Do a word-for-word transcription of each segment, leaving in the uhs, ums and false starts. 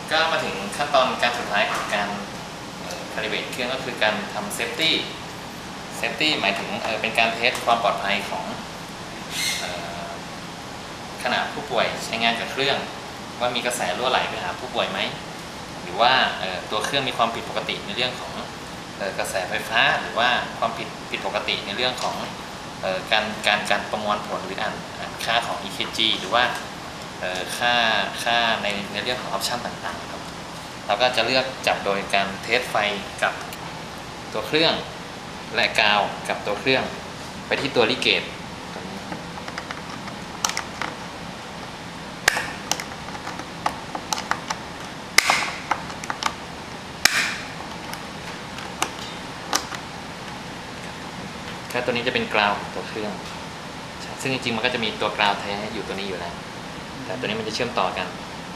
ก็มาถึงขั้นตอนการสุดท้ายของการคาลิเบรตเครื่องก็คือการทำเซฟตี้เซฟตี้หมายถึงเป็นการเทสความปลอดภัยของขณะผู้ป่วยใช้งานกับเครื่องว่ามีกระแสรั่วไหลไปหาผู้ป่วยไหมหรือว่าตัวเครื่องมีความผิดปกติในเรื่องของกระแสไฟฟ้าหรือว่าความผิดผิดปกติในเรื่องของการการการประมวลผลหรืออ่านค่าของ อี เค จี หรือว่าค่าค่าในในเรื่องของออปชันต่างๆครับเราก็จะเลือกจับโดยการเทสไฟกับตัวเครื่องและกาวกับตัวเครื่องไปที่ตัวลิเกตตัวนี้แค่ตัวนี้จะเป็นกราวของตัวเครื่องซึ่งจริงๆมันก็จะมีตัวกราวแท้อยู่ตัวนี้อยู่แล้วแต่ตัวนี้มันจะเชื่อมต่อกัน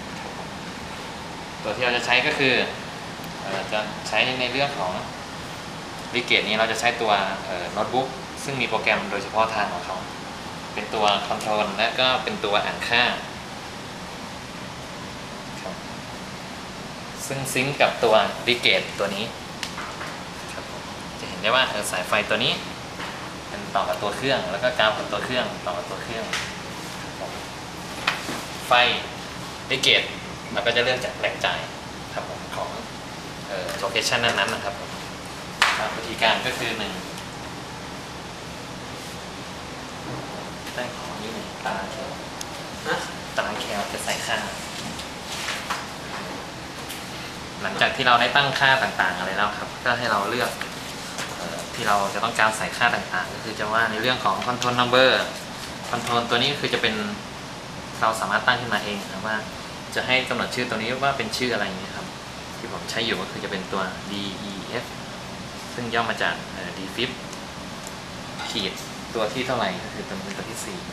ตัวที่เราจะใช้ก็คือจะใช้ในเรื่องของลิเกตนี้เราจะใช้ตัวโน้ตบุ๊กซึ่งมีโปรแกรมโดยเฉพาะทางของเขาเป็นตัวคอนโทรลและก็เป็นตัวอ่านค่าซึ่งซิงก์กับตัวลิเกตตัวนี้จะเห็นได้ว่าสายไฟตัวนี้เป็นต่อกับตัวเครื่องแล้วก็กาวกับตัวเครื่องต่อกับตัวเครื่องไฟลิเกตมันก็จะเลือกจากแหล่งจ่ายครับผมของโลเคชันนั้นๆนะครับผมวิธีการก็คือหนึ่งตั้งของนี้หนึ่งตารางแคลตารางแคลจะใส่ค่าหลังจากที่เราได้ตั้งค่าต่างๆอะไรแล้วครับก็ให้เราเลือกที่เราจะต้องการใส่ค่าต่างๆก็คือจะว่าในเรื่องของ control number control ตัวนี้คือจะเป็นเราสามารถตั้งขึ้นมาเองนะว่าจะให้กำหนดชื่อตัวนี้ว่าเป็นชื่ออะไรนี้ครับที่ผมใช้อยู่ก็คือจะเป็นตัว ดี อี เอฟ ซึ่งย่อมาจาก ดี ไฟว์ ขีดตัวที่เท่าไหร่ก็คือตัวนี้ตัวที่สี่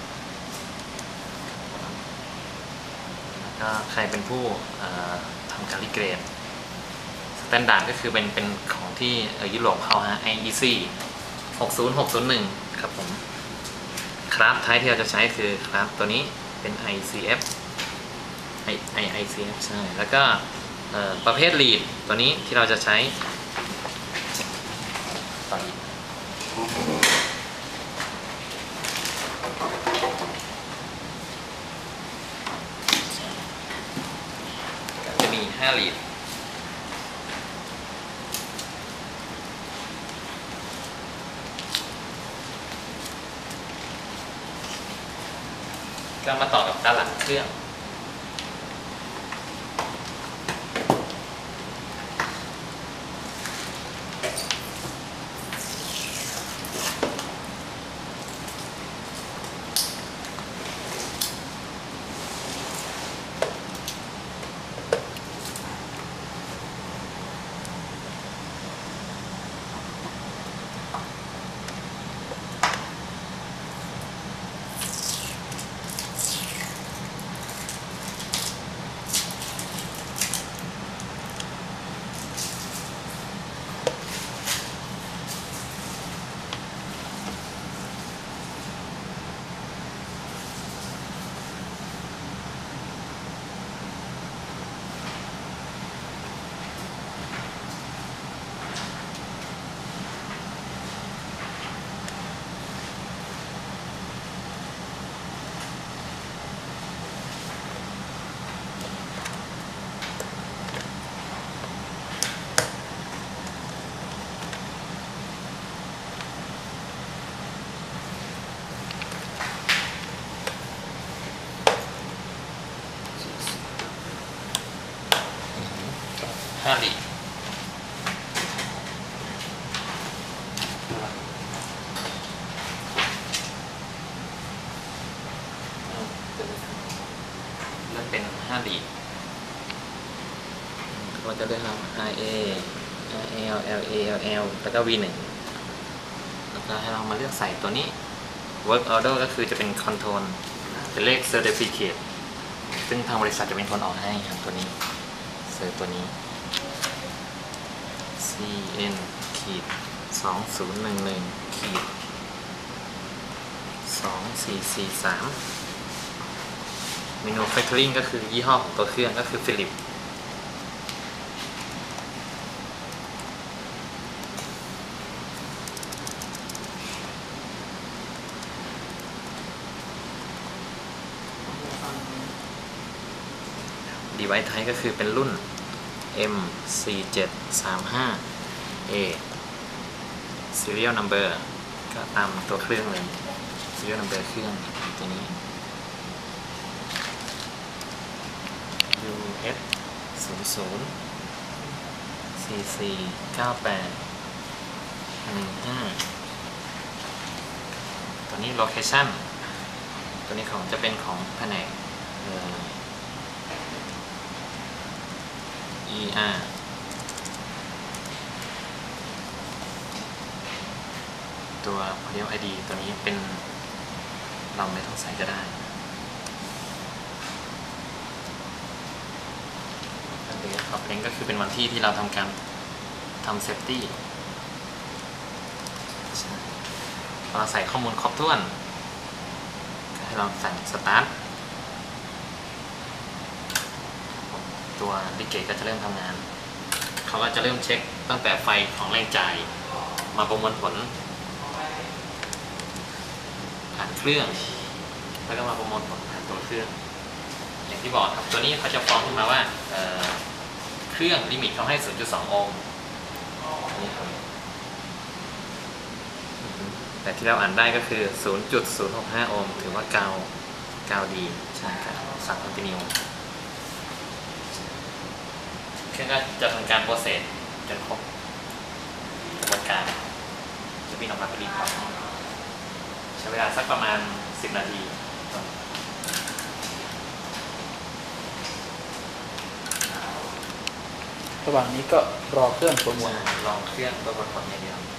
แล้วก็ใครเป็นผู้ทำการลิเกรดสแตนดาร์ดก็คือเป็นเป็นของที่ยุโรปเขาฮะ ไอ อี ซี หกศูนย์หกศูนย์หนึ่งครับผมคราฟไทป์ที่เราจะใช้คือคราฟตัวนี้เป็น ไอ ซี เอฟ ไอ ไอ ซี เอฟ ใช่แล้วก็ประเภทลีดตัวนี้ที่เราจะใช้ตอนนี้จะมีห้าลีดก็มาต่อกับด้านหลังเครื่องห้าลีดเลือกเป็นห้าลีดเราจะเลือก อาร์ เอ อาร์ แอล แอล เอ แอล แอล แล้วก็ วี หนึ่ง แล้วก็ให้เรามาเลือกใส่ตัวนี้ work order ก็คือจะเป็น control เป็นเลข certificate ซึ่งทางบริษัทจะเป็นคนออกให้ครับตัวนี้เซอร์ตัวนี้ ซี เอ็น ขีด สองศูนย์หนึ่งหนึ่ง ขีด สองสี่สี่สาม เมนู Factoring ก็คือยี่ห้อของตัวเครื่องก็คือ Philips device type ก็คือเป็นรุ่น เอ็ม สี่เจ็ดสามห้า เอ serial number ก็ตามตัวเครื่องเลย serial number เครื่องตัวนี้ ยู เอส ศูนย์ ศูนย์ สี่ สี่ เก้า แปด หนึ่ง ห้า ตัวนี้ location ตัวนี้ของจะเป็นของแผนก อี อาร์ ตัว Model ไอ ดี ตัวนี้เป็นเราไม่ต้องใส่ก็ได้เดทออฟเรนก็คือเป็นวันที่ที่เราทำการทำเซฟตี้พอเราใส่ข้อมูลครบถ้วนก็ให้เราสั่งสตาร์ทตัวดิเกตก็จะเริ่มทำงานเขาก็จะเริ่มเช็คตั้งแต่ไฟของแรงจ่ายมาประมวลผลผ่านเครื่องแล้วก็มาประมวลผลผ่านตัวเครื่องอย่างที่บอกครับตัวนี้เขาจะฟ้องขึ้นมาว่า เ, เครื่องลิมิตเขาให้ ศูนย์จุดสอง โอห์มแต่ที่เราอ่านได้ก็คือ ศูนย์จุดศูนย์หกห้า โอห์มถือว่ากาวกาวดีใช่ครับสั่งคอนติเนียเครื่องก็จะทำการโปรเซสจนครบกระบวนการจะบินออกมาพอดีครับใช้เวลาสักประมาณสิบนาทีระหว่างนี้ก็รอเครื่องประมวลรอเครื่องประมวลผลอย่างเดียว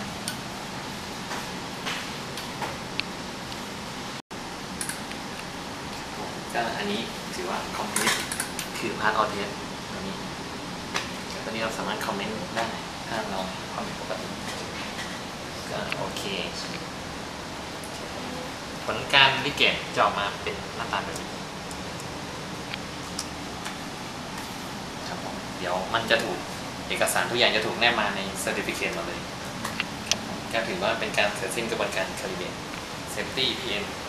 ก็อันนี้ถือว่า complete คือ part of test ตัวนี้ตัวนี้เราสามารถคอมเมนต์ได้ถ้าเราความผิดปกติก็โอเคผลการลิเกตจะออกมาเป็นหน้าตาแบบนี้ครับผมเดี๋ยวมันจะถูกเอกสารทุกอย่างจะถูกแนบมาใน Certificate หมดเลยก็ถือว่าเป็นการเสร็จสิ้นกระบวนการ Calibrate Safety พี เอ็ม